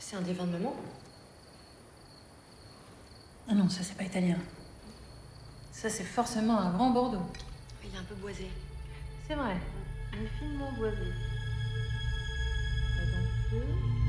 C'est un des vins de maman. Ah non, ça c'est pas italien. Ça c'est forcément un grand Bordeaux. Il est un peu boisé. C'est vrai, il est finement boisé. Pas donc peu.